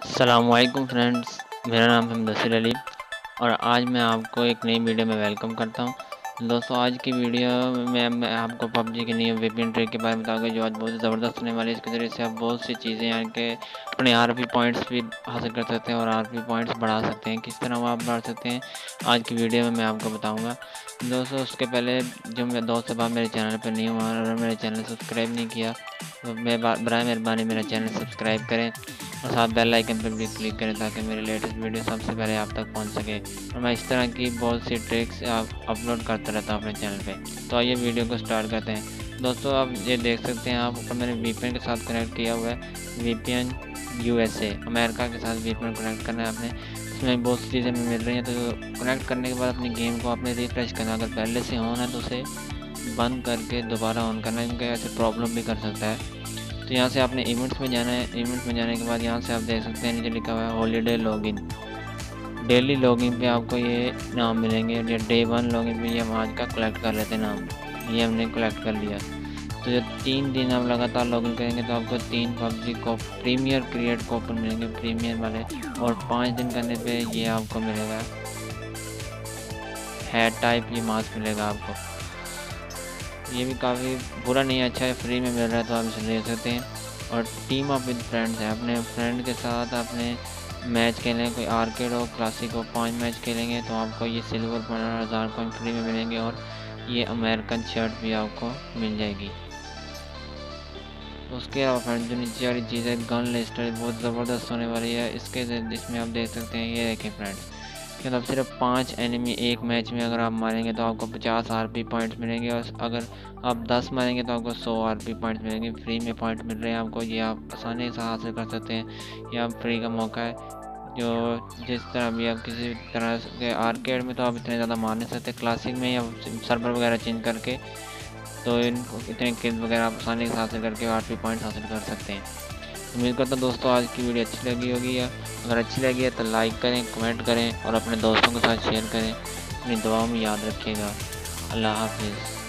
अस्सलामुअलैकुम फ्रेंड्स, मेरा नाम है मुदस्सिर अली और आज मैं आपको एक नई वीडियो में वेलकम करता हूं। दोस्तों, आज की वीडियो में मैं आपको पबजी की नई वीपीएन ट्रिक के बारे में बताऊंगा जो आज बहुत ज़बरदस्त होने वाली है। इसके ज़रिए से आप बहुत सी चीज़ें यानी कि अपने आरपी पॉइंट्स भी हासिल कर सकते हैं और आरपी पॉइंट्स बढ़ा सकते हैं। किस तरह वो आप बढ़ा सकते हैं आज की वीडियो में मैं आपको बताऊँगा। दोस्तों, उसके पहले जो मेरे दोस्त अब मेरे चैनल पर नहीं हुआ और मेरे चैनल सब्सक्राइब नहीं किया तो बराए मेहरबानी मेरा चैनल सब्सक्राइब करें और साथ बेल आइकन पर भी क्लिक करें ताकि मेरे लेटेस्ट वीडियो सबसे पहले आप तक पहुंच सके। और मैं इस तरह की बहुत सी ट्रिक्स अपलोड करता रहता हूं अपने चैनल पे। तो आइए वीडियो को स्टार्ट करते हैं। दोस्तों, आप ये देख सकते हैं, आप ऊपर मैंने वीपीएन के साथ कनेक्ट किया हुआ है। वीपीएन यूएसए अमेरिका के साथ वीपीएन कनेक्ट करना है आपने। इसमें बहुत सी चीज़ें मिल रही हैं, तो कनेक्ट करने के बाद अपनी गेम को आपने रिफ्रेश करना। अगर पहले से ऑन है तो उसे बंद करके दोबारा ऑन करना है, क्योंकि ऐसे प्रॉब्लम भी कर सकता है। तो यहाँ से आपने इवेंट्स में जाना है। इवेंट्स में जाने के बाद यहाँ से आप देख सकते हैं नीचे लिखा हुआ है हॉलीडे लॉगिन। डेली लॉगिन पे आपको ये नाम मिलेंगे। ये डे 1 लॉगिन पे ये हम आज का कलेक्ट कर लेते हैं नाम, ये हमने कलेक्ट कर लिया। तो जब 3 दिन आप लगातार लॉगिन करेंगे तो आपको 3 पबजी को प्रीमियर क्रिएट कूपन मिलेंगे, प्रीमियर वाले। और 5 दिन करने पे ये आपको मिलेगा हेड टाइप ये मास्क मिलेगा आपको। ये भी काफ़ी बुरा नहीं है, अच्छा है, फ्री में मिल रहा है तो आप इसे ले सकते हैं। और टीम अप विद फ्रेंड्स है, अपने फ्रेंड के साथ अपने मैच खेलें, कोई आर्केड हो क्लासिक हो, 5 मैच खेलेंगे तो आपको ये सिल्वर 15,000 कॉइन फ्री में मिलेंगे और ये अमेरिकन शर्ट भी आपको मिल जाएगी। उसके अलावा फ्रेंड जो नीचे वाली चीज़ है गन लिस्टर बहुत ज़बरदस्त होने वाली है। इसमें आप देख सकते हैं, ये देखें फ्रेंड्स, मतलब सिर्फ 5 एनिमी एक मैच में अगर आप मारेंगे तो आपको 50 आरपी पॉइंट्स मिलेंगे और अगर आप 10 मारेंगे तो आपको 100 आरपी पॉइंट्स मिलेंगे। फ्री में पॉइंट मिल रहे हैं आपको, ये आप आसानी से हासिल कर सकते हैं। ये आप फ्री का मौका है। जो जिस तरह भी आप किसी तरह के आर्केड में तो आप इतने ज़्यादा मार नहीं सकते, क्लासिक में या सर्वर वगैरह चेंज करके तो इनको इतने किल्स वगैरह आप आसानी से हासिल करके आरपी पॉइंट्स हासिल कर सकते हैं। उम्मीद करता हूँ दोस्तों आज की वीडियो अच्छी लगी होगी, या अगर अच्छी लगी है तो लाइक करें, कमेंट करें और अपने दोस्तों के साथ शेयर करें। अपनी दुआओं में याद रखिएगा। अल्लाह हाफिज़।